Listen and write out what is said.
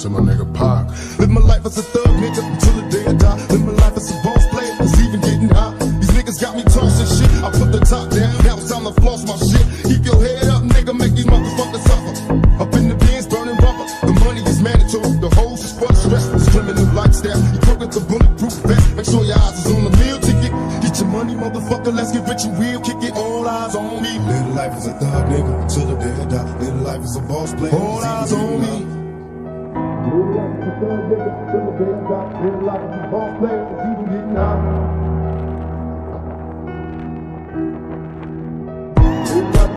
to my nigga Pac. Live my life as a thug nigga until the day I die. Live my life as a boss player, it's even getting hot. These niggas got me tossing shit, I put the top down, now it's time to floss my shit. Keep your head up, nigga, make these motherfuckers suffer. Up in the bins, burning rubber, the money is mandatory. The hoes is for the stress, this criminal lifestyle. You crook with the bulletproof vest, make sure your eyes is on the meal ticket. Get your money, motherfucker, let's get rich and real, kick it, all eyes on me. Live life as a thug nigga until the day I die. Live life as a boss player, all eyes on me. Live life as a thug nigga until the day I die. Live life as a boss player, it's even getting hot.